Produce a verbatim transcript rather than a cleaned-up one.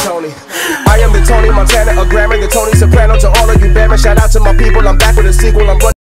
Tony. I am the Tony Montana, a Grammy, the Tony Soprano. To all of you Batman, shout out to my people. I'm back with a sequel. I'm